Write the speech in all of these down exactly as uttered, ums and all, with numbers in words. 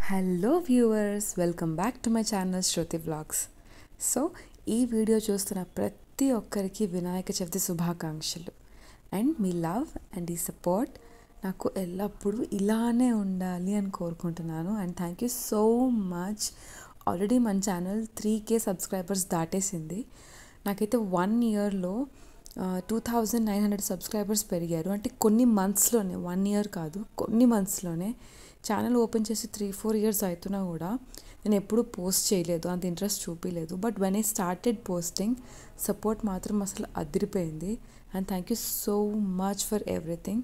Hello viewers, welcome back to my channel Shruti vlogs. So ఈ video చూస్తున్న ప్రతి ఒక్కరికి వినాయక చవితి శుభాకాంక్షలు. అండ్ మీ లవ్ అండ్ ఈ సపోర్ట్ నాకు ఎల్లప్పుడూ ఇలానే ఉండాలి అని కోరుకుంటున్నాను. And thank you so much. Already మన ఛానల్ త్రీ కే సబ్స్క్రైబర్స్ దాటేసింది. నాకైతే వన్ ఇయర్లో two thousand nine hundred subscribers పెరిగారు. అంటే కొన్ని మంత్స్లోనే, వన్ ఇయర్ కాదు, కొన్ని మంత్స్లోనే. ఛానల్ ఓపెన్ చేసి త్రీ ఫోర్ ఇయర్స్ అవుతున్నా కూడా నేను ఎప్పుడూ పోస్ట్ చేయలేదు, అంత ఇంట్రెస్ట్ చూపించలేదు. But when I started posting, support మాత్రం అసలు అదిరిపోయింది. And thank you so much for everything.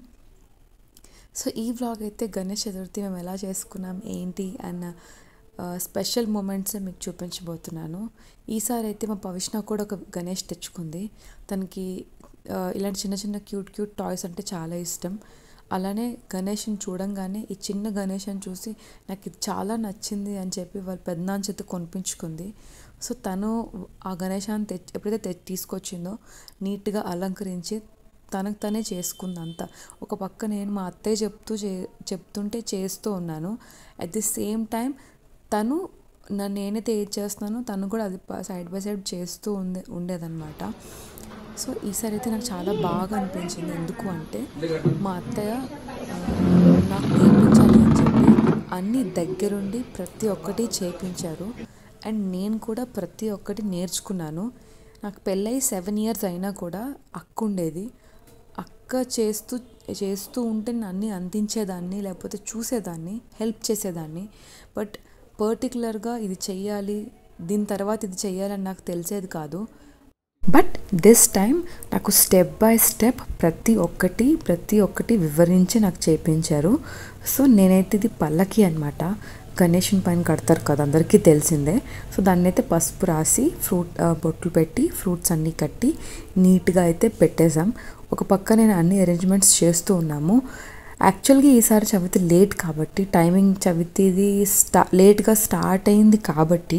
So ఈ వ్లాగ్ అయితే గణేష్ చతుర్థి మేము ఎలా చేసుకున్నాం ఏంటి అన్న స్పెషల్ మూమెంట్స్ మీకు చూపించబోతున్నాను. ఈసారి అయితే మా పవిష్ణ కూడా ఒక గణేష్ తెచ్చుకుంది. తనకి ఇలాంటి చిన్న చిన్న క్యూట్ క్యూట్ టాయ్స్ అంటే చాలా ఇష్టం. అలానే గణేష్ని చూడంగానే ఈ చిన్న గణేష్ని చూసి నాకు ఇది చాలా నచ్చింది అని చెప్పి వాళ్ళ పెద్దనాన్న చేత కొనిపించుకుంది. సో తను ఆ గణేశాన్ని తెచ్చి ఎప్పుడైతే తె తీసుకొచ్చిందో నీట్గా అలంకరించి తనకు తనే చేసుకుంది అంతా. ఒక పక్క నేను మా అత్తయ్య చెప్తూ చే చెప్తుంటే చేస్తూ ఉన్నాను. అట్ ది సేమ్ టైం తను నన్ను నేనైతే ఏది చేస్తున్నానో తను కూడా అది సైడ్ బై సైడ్ చేస్తూ ఉండే ఉండేదన్నమాట. సో ఈసారి అయితే నాకు చాలా బాగా అనిపించింది. ఎందుకు అంటే మా అత్తయ్య నాకు నేర్పించాలి అని చెప్పి అన్నీ దగ్గరుండి ప్రతి ఒక్కటి చేయించారు. అండ్ నేను కూడా ప్రతి ఒక్కటి నేర్చుకున్నాను. నాకు పెళ్ళై సెవెన్ ఇయర్స్ అయినా కూడా అక్క ఉండేది. అక్క చేస్తూ చేస్తూ ఉంటే నేను అన్నీ అందించేదాన్ని, లేకపోతే చూసేదాన్ని, హెల్ప్ చేసేదాన్ని. బట్ పర్టికులర్గా ఇది చెయ్యాలి, దీని తర్వాత ఇది చెయ్యాలని నాకు తెలిసేది కాదు. బట్ దిస్ టైం నాకు స్టెప్ బై స్టెప్ ప్రతి ఒక్కటి ప్రతి ఒక్కటి వివరించి నాకు చేయించారు. సో నేనైతే ఇది పల్లకి అనమాట, గణేషుని పైన కడతారు కదా, అందరికీ తెలిసిందే. సో దాన్ని అయితే పసుపు రాసి ఫ్రూట్ బొట్లు పెట్టి ఫ్రూట్స్ అన్నీ కట్టి నీట్గా అయితే పెట్టేసాం. ఒక పక్క నేను అన్ని అరేంజ్మెంట్స్ చేస్తూ ఉన్నాము. యాక్చువల్గా ఈసారి చవితి లేట్ కాబట్టి, టైమింగ్ చవితిది స్టా లేట్గా స్టార్ట్ అయింది కాబట్టి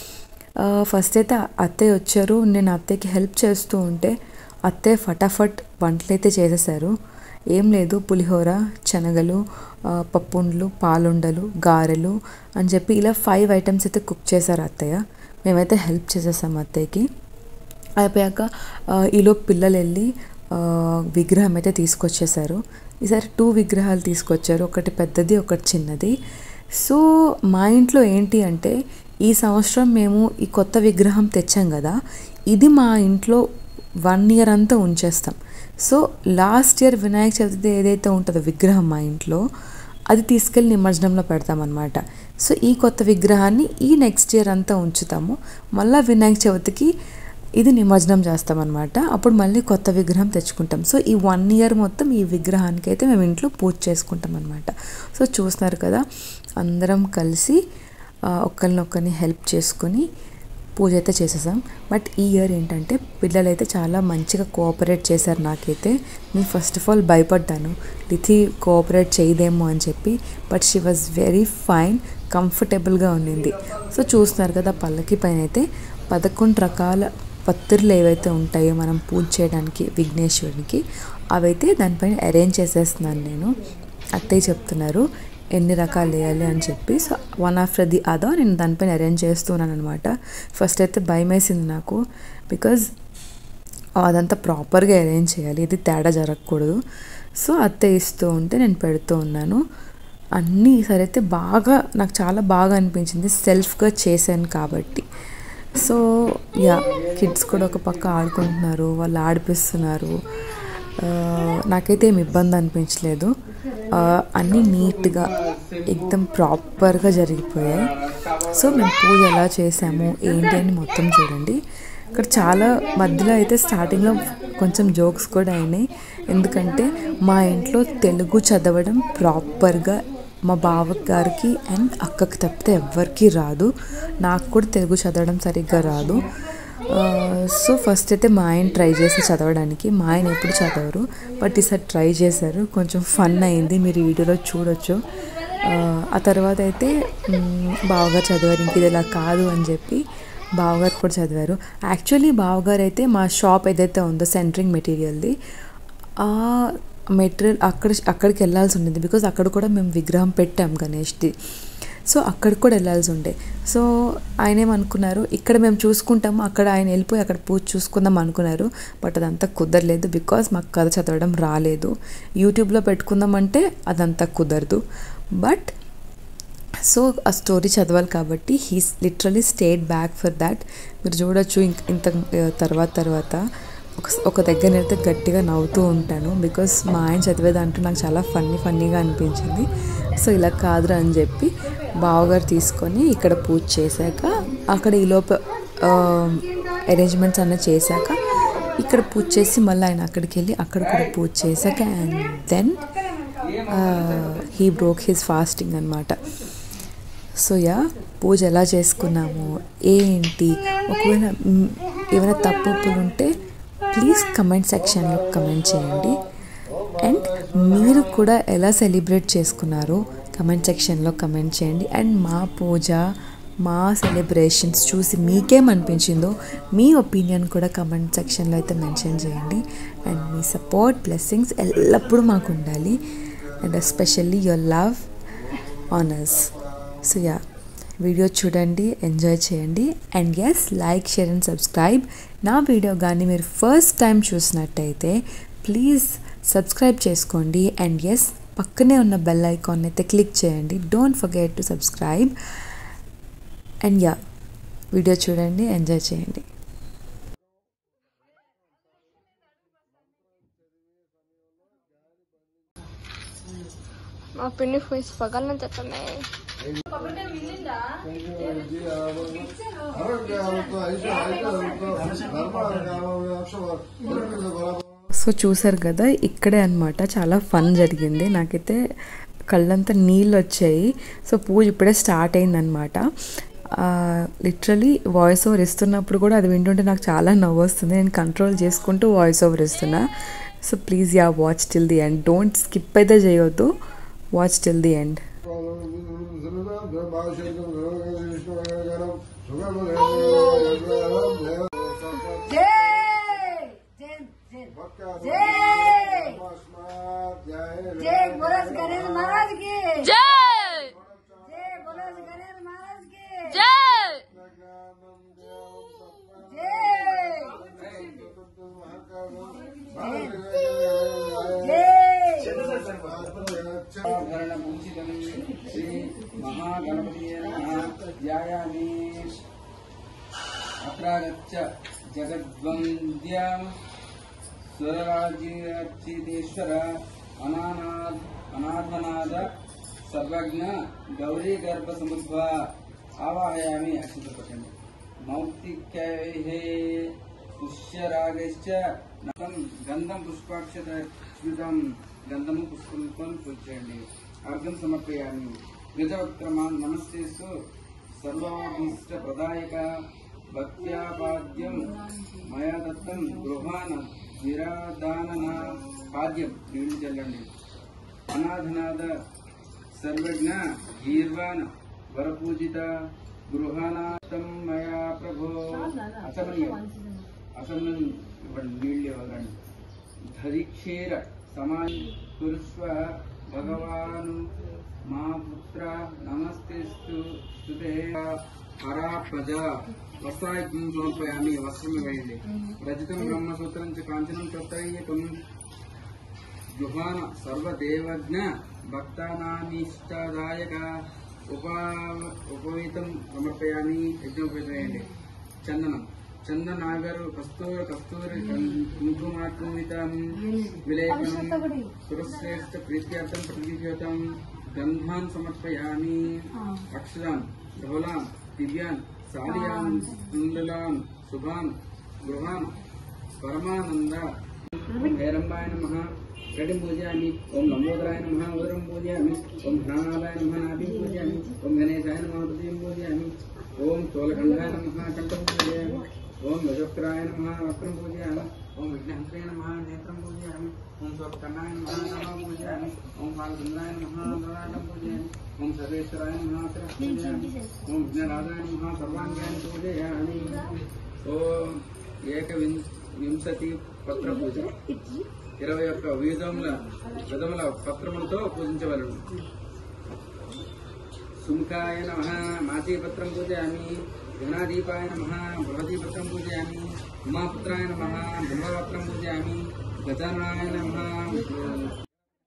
ఫస్ట్ అయితే అత్తయ్య వచ్చారు. నేను అత్తయ్యకి హెల్ప్ చేస్తూ ఉంటే అత్తయ్య ఫటాఫట్ వంటలు అయితే చేసేసారు. ఏం లేదు, పులిహోర, శనగలు, పప్పుండలు, పాలుండలు, గారెలు అని చెప్పి ఇలా ఫైవ్ ఐటమ్స్ అయితే కుక్ చేశారు అత్తయ్య. మేమైతే హెల్ప్ చేసేసాం అత్తయ్యకి. అయిపోయాక ఈలో పిల్లలు వెళ్ళి విగ్రహం అయితే తీసుకొచ్చేసారు. ఈసారి టూ విగ్రహాలు తీసుకొచ్చారు, ఒకటి పెద్దది ఒకటి చిన్నది. సో మా ఇంట్లో ఏంటి అంటే ఈ సంవత్సరం మేము ఈ కొత్త విగ్రహం తెచ్చాం కదా, ఇది మా ఇంట్లో వన్ ఇయర్ అంతా ఉంచేస్తాం. So last year Vinayaka Chavithi ఏదైతే ఉంటుందో విగ్రహం మా ఇంట్లో, అది తీసుకెళ్ళి నిమజ్జనంలో పెడతామన్నమాట. సో ఈ కొత్త విగ్రహాన్ని ఈ నెక్స్ట్ ఇయర్ అంతా ఉంచుతాము. మళ్ళీ వినాయక చవితికి ఇది నిమజ్జనం చేస్తామన్నమాట. అప్పుడు మళ్ళీ కొత్త విగ్రహం తెచ్చుకుంటాం. సో ఈ వన్ ఇయర్ మొత్తం ఈ విగ్రహానికి అయితే మేము ఇంట్లో పూజ చేసుకుంటాం అనమాట. సో చూస్తున్నారు కదా, అందరం కలిసి ఒకరినొకరిని హెల్ప్ చేసుకొని పూజ అయితే చేసేసాం. బట్ ఈ ఇయర్ ఏంటంటే పిల్లలు అయితే చాలా మంచిగా కోఆపరేట్ చేశారు. నాకైతే నేను ఫస్ట్ ఆఫ్ ఆల్ భయపడ్డాను, లిథి కోఆపరేట్ చేయదేమో అని చెప్పి. But she was very fine, కంఫర్టబుల్గా ఉండింది. సో చూస్తున్నారు కదా, పల్లకి పైన అయితే పదకొండు రకాల పత్రులు ఏవైతే ఉంటాయో మనం పూజ చేయడానికి విఘ్నేశ్వరునికి, అవైతే దానిపైన అరేంజ్ చేసేస్తున్నాను నేను. అత్తయ్య చెప్తున్నారు ఎన్ని రకాలు వేయాలి అని చెప్పి. So one after the other నేను దానిపైన అరేంజ్ చేస్తున్నాను అనమాట. ఫస్ట్ అయితే భయం వేసింది నాకు, బికాజ్ అదంతా ప్రాపర్గా అరేంజ్ చేయాలి, ఇది తేడా జరగకూడదు. సో అత్తయ్య ఇస్తూ ఉంటే నేను పెడుతూ ఉన్నాను అన్నీ. ఈసారి అయితే బాగా నాకు చాలా బాగా అనిపించింది, సెల్ఫ్గా చేశాను కాబట్టి. సో యా, కిడ్స్ కూడా ఒక పక్క ఆడుకుంటున్నారు, వాళ్ళు ఆడిపిస్తున్నారు. నాకైతే ఏమి ఇబ్బంది అనిపించలేదు. అన్నీ నీట్గా ఎక్దమ్ ప్రాపర్గా జరిగిపోయాయి. సో మేము పూజ ఎలా చేసాము ఏంటి అని మొత్తం చూడండి. ఇక్కడ చాలా మధ్యలో అయితే స్టార్టింగ్లో కొంచెం జోక్స్ కూడా అయినాయి. ఎందుకంటే మా ఇంట్లో తెలుగు చదవడం ప్రాపర్గా మా బావగారికి అండ్ అక్కకి తప్పితే ఎవ్వరికీ రాదు. నాకు కూడా తెలుగు చదవడం సరిగ్గా రాదు. సో ఫస్ట్ అయితే మా ఆయన ట్రై చేసి చదవడానికి, మా ఆయన ఎప్పుడు చదవరు, బట్ ఈసారి ట్రై చేశారు. కొంచెం ఫన్ అయింది, మీరు వీడియోలో చూడొచ్చు. ఆ తర్వాత అయితే బావగారు చదివారు, ఇంక ఇది ఇలా కాదు అని చెప్పి బావగారు కూడా చదివారు. యాక్చువల్లీ బావగారు అయితే మా షాప్ ఏదైతే ఉందో సెంటరింగ్ మెటీరియల్ది, ఆ మెటీరియల్ అక్కడ అక్కడికి వెళ్ళాల్సి ఉండేది. బికాజ్ అక్కడ కూడా మేము విగ్రహం పెట్టాం గణేష్ది. సో అక్కడికి కూడా వెళ్ళాల్సి ఉండే. సో ఆయన ఏమనుకున్నారు, ఇక్కడ మేము చూసుకుంటాము, అక్కడ ఆయన వెళ్ళిపోయి అక్కడ పూజ చూసుకుందాం అనుకున్నారు. బట్ అదంతా కుదరలేదు, బికాజ్ మాకు కథ చదవడం రాలేదు. యూట్యూబ్లో పెట్టుకుందామంటే అదంతా కుదరదు. బట్ సో ఆ స్టోరీ చదవాలి కాబట్టి he literally stayed back for that. మీరు చూడొచ్చు ఇంత తర్వాత తర్వాత ఒక ఒక దగ్గర అయితే గట్టిగా నవ్వుతూ ఉంటాను, బికాస్ మా ఆయన చదివేదంటూ నాకు చాలా ఫన్నీ ఫన్నీగా అనిపించింది. సో ఇలా కాదురా అని చెప్పి బావగారు తీసుకొని ఇక్కడ పూజ చేశాక, అక్కడ ఈలోప అరేంజ్మెంట్స్ అన్నీ చేశాక ఇక్కడ పూజ చేసి మళ్ళీ ఆయన అక్కడికి వెళ్ళి అక్కడ కూడా పూజ చేశాక and then he broke his fasting అనమాట. సో యా, పూజ ఎలా చేసుకున్నాము ఏంటి, ఒకవేళ ఏమైనా తప్పు ఒప్పులు ఉంటే ప్లీజ్ కమెంట్ సెక్షన్లో కమెంట్ చేయండి. అండ్ మీరు కూడా ఎలా సెలబ్రేట్ చేసుకున్నారో కమెంట్ సెక్షన్లో కమెంట్ చేయండి. అండ్ మా పూజ, మా సెలబ్రేషన్స్ చూసి మీకేమనిపించిందో మీ ఒపీనియన్ కూడా కమెంట్ సెక్షన్లో అయితే మెన్షన్ చేయండి. అండ్ మీ సపోర్ట్, బ్లెస్సింగ్స్ ఎల్లప్పుడూ మాకు ఉండాలి. And especially your love on us. So yeah, video చూడండి, ఎంజాయ్ చేయండి. And yes, like, share and subscribe. నా వీడియో కానీ మీరు ఫస్ట్ టైం చూసినట్టయితే ప్లీజ్ సబ్స్క్రైబ్ చేసుకోండి. అండ్ ఎస్, పక్కనే ఉన్న బెల్ ఐకాన్ అయితే క్లిక్ చేయండి. Don't forget to subscribe. And yeah, video చూడండి, ఎంజాయ్ చేయండి. మా పిన్ని ఫేస్ పగలన తెట్టమే. సో చూసారు కదా, ఇక్కడే అనమాట చాలా ఫన్ జరిగింది. నాకైతే కళ్ళంతా నీళ్ళు వచ్చాయి. సో పూజ ఇప్పుడే స్టార్ట్ అయిందనమాట. లిటరలీ వాయిస్ ఓవర్ ఇస్తున్నప్పుడు కూడా అది వింటుంటే నాకు చాలా నవ్వు వస్తుంది. నేను కంట్రోల్ చేసుకుంటూ వాయిస్ ఓవర్ ఇస్తున్నా. So please yeah, watch till the end. Don't skip అయితే చేయొద్దు, watch till the end. Shri Mahaganapati ధ్యాయామి. అత్రాగచ్చ జగద్వంద్య స్వరరాజ్యర్చితేశ్వర అనానాథ అనాథనాథ సర్వజ్ఞ గౌరీ గర్భ సముద్భవ ఆవాహయామి. అక్షితపటండి. మౌక్తికైః పుష్యరాగైశ్చ గంధం పుష్పాక్షతం గంధము పుష్పంతో పూజేయండి. అర్ఘం సమర్పయామి. గజవక్రమాన్ నమస్తేస్తు సర్వాభీష్ట ప్రదాయక భక్త్యాపాద్యం మయా దత్తం గృహాన విరాదానన పాద్యం. నీళ్లు చల్లండి. అనాథనాథ సర్వజ్ఞ గీర్వాణ వరపూజిత గృహానాథం మయా ప్రభో. అసమనీయం అసమనం ఇవ్వండి, నీళ్ళు ఇవ్వకండి. ధరిక్షేర సమాన్ కురుస్వ భగవాను మా పుత్ర నమస్తేస్తు స్తుతే హరా ప్రజ. వస్త్రాయుక్తం సమర్పయామి. వస్త్రం వేయండి. రజితం బ్రహ్మసూత్రం చ కాంచనం తత్తయ్యకం జుహాన సర్వదేవజ్ఞ భక్తానామీష్టదాయక ఉపా ఉపవీతం సమర్పయామి. యజ్ఞోపేతం వేయండి. చందనం చందనాగరు కస్తూర కస్తూరి కుంకుమాత్మితం విలేపనం సురశ్రేష్ఠ ప్రీత్యార్థం ప్రతిగతం గంధాన్ సమర్పయామి. అక్షరాన్ ధోలాన్ దివ్యాన్ సాలియాన్ కుండలాన్ శుభాన్ గృహాన్ పరమానంద. హేరంబాయ నమః కటిం పూజయామి. ఓం లంబోదరాయ నమః ఉదరం పూజయామి. ఓం ఘ్రాణాదాయ నమః నాభిం పూజయామి. ఓం గణేశాయ నమః హృదయం పూజయామి. ఓం స్థూలకంఠాయ నమః కంఠం పూజయామి. ఓం గజోక్రాయ నమః వక్రం పూజయామి. ఓం విఘ్నహంత్రే నమః నేత్రం పూజయామి. ఓం స్వర్కర్ణాయ నమః నామం పూజయామి. ఓం బాలచంద్రాయ నమః లలాటం పూజయామి. ఓం సర్వేశ్వరాయ నమః శిరః పూజయామి. ఓం విఘ్నరాజాయ నమః సర్వాంగాన్ని పూజయామి. ఓం ఏకవింశతి పత్ర పూజ. ఇరవై ఒక్క విధముల విధముల పత్రములతో పూజించవలను. सुमुखाय नमः मातीपत्रं पूजयामि गणादीपाय नमः भगवतीपत्रं पूजयामि उमापुत्राय नमः ब्रह्मपत्रं पूजयामि गजाननाय नमः।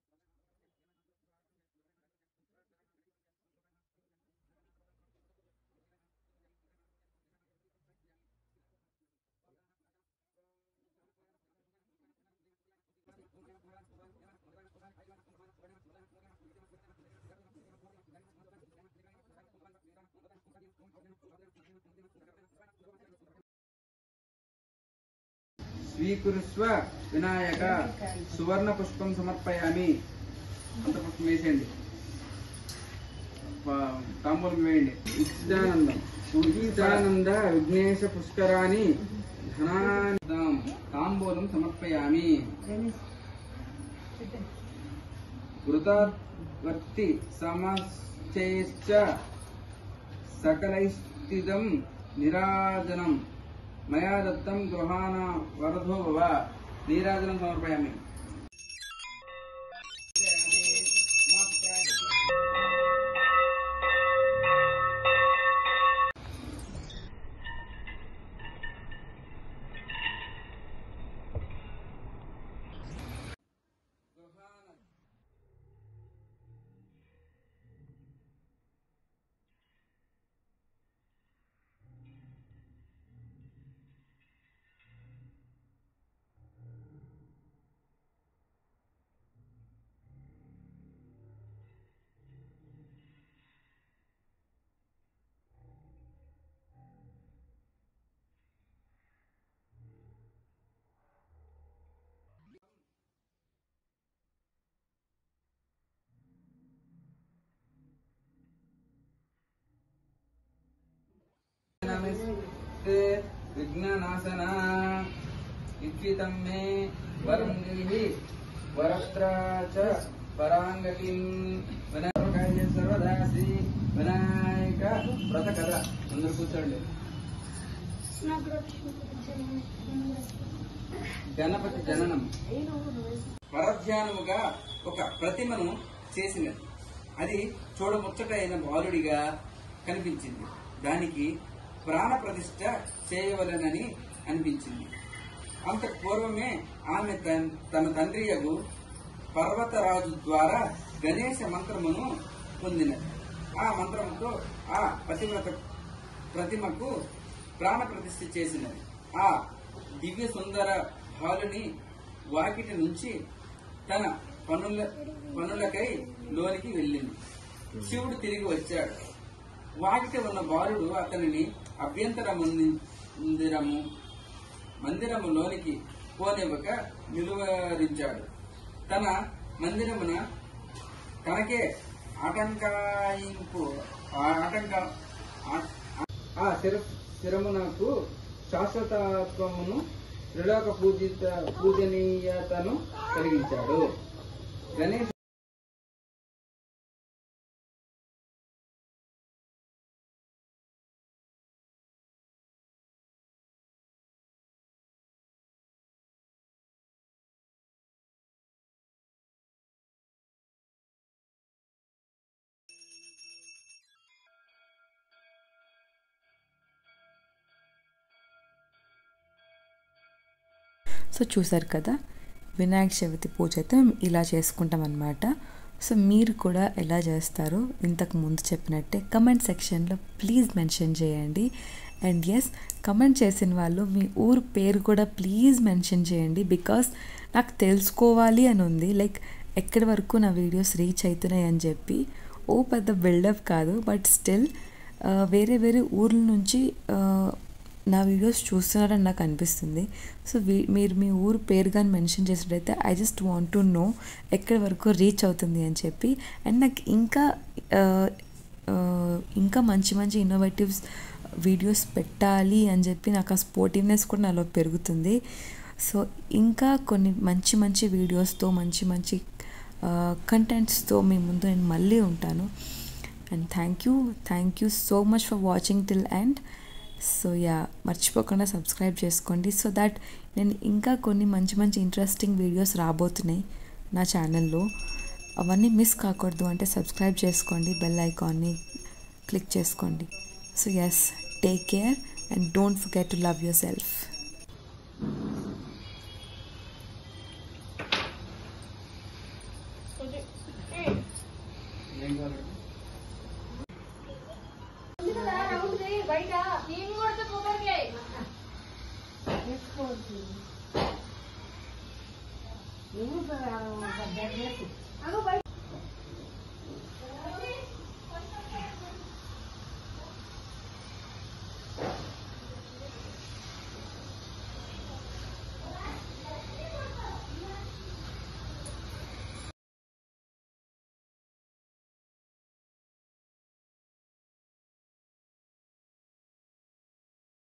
स्वीकुरुस्व विनायक सुवर्ण पुष्पं समर्पयामि अंत पुष्पं वेसेंడి तांबूలం వేయండి ఇచ్చానందం ఇచ్చానంద విఘ్నేశ పుష్కరాని ధనానందం तांबूలం సమర్పయామి వృతావర్తి సమశ్చైశ్చ सकलैस्तिदं निराजनं मया दत्तं गृहाण वरदो भव नीराजनं समर्पयामि। विघ्ननाशना इच्छितं मे वरं देहि वरत्र च परांगतिं विनायकाय सर्वदासी विनायक व्रत कథ అందరూ కూర్చోండి। గణపతి జననం పరధ్యానముగా ఒక ప్రతిమను చేసినది అది చూడముచ్చటైన బాలుడిగా కనిపించింది దానికి ప్రాణ ప్రతిష్ఠ చేయవలనని అనిపించింది అంతకు పూర్వమే ఆమె తన తండ్రియగు పర్వతరాజు ద్వారా గణేశ మంత్రమును పొందినది ఆ మంత్రముతో ఆ పతివ్రత ప్రతిమకు ప్రాణ ప్రతిష్ఠ చేసినది ఆ దివ్య సుందర బాలుని వాకిటి నుంచి తన పనుల పనులకై లోనికి వెళ్ళింది శివుడు తిరిగి వచ్చాడు వాకిటి ఉన్న బాలుడు అతనిని అభ్యంతర మందిరము మందిరములోనికి పోనివ్వక నిలువరించాడు తన మందిరమున తనకే ఆటంకాయింపు ఆటంక ఆ శిరమునకు శాశ్వతత్వమును త్రిలోక పూజిత పూజనీయతను కలిగించాడు గణేష్ సో చూసారు కదా వినాయక చవితి పూజ అయితే మేము ఇలా చేసుకుంటాం అన్నమాట సో మీరు కూడా ఎలా చేస్తారో ఇంతకు ముందు చెప్పినట్టే కమెంట్ సెక్షన్లో ప్లీజ్ మెన్షన్ చేయండి అండ్ ఎస్ కమెంట్ చేసిన వాళ్ళు మీ ఊరు పేరు కూడా ప్లీజ్ మెన్షన్ చేయండి బికాస్ నాకు తెలుసుకోవాలి అని ఉంది లైక్ ఎక్కడి వరకు నా వీడియోస్ రీచ్ అవుతున్నాయి అని చెప్పి ఓ పెద్ద బిల్డప్ కాదు బట్ స్టిల్ వేరే వేరే ఊర్ల నుంచి నా వీడియోస్ చూస్తున్నారని నాకు అనిపిస్తుంది సో మీరు మీ ఊరు పేరు కానీ మెన్షన్ చేసినట్టయితే I just want to know ఎక్కడి వరకు రీచ్ అవుతుంది అని చెప్పి అండ్ నాకు ఇంకా ఇంకా మంచి మంచి ఇన్నోవేటివ్స్ వీడియోస్ పెట్టాలి అని చెప్పి నాకు ఆ స్పోర్టివ్నెస్ కూడా నాలో పెరుగుతుంది సో ఇంకా కొన్ని మంచి మంచి వీడియోస్తో మంచి మంచి కంటెంట్స్తో మీ ముందు నేను మళ్ళీ ఉంటాను and thank you thank you so much for watching till end so yeah మర్చిపోకుండా సబ్స్క్రైబ్ చేసుకోండి సో దట్ నేను ఇంకా కొన్ని మంచి మంచి ఇంట్రెస్టింగ్ వీడియోస్ రాబోతున్నాయి నా ఛానల్లో అవన్నీ మిస్ కాకూడదు అంటే సబ్స్క్రైబ్ చేసుకోండి బెల్ ఐకాన్ని క్లిక్ చేసుకోండి. So yes, take care and don't forget to love yourself. నువ్వు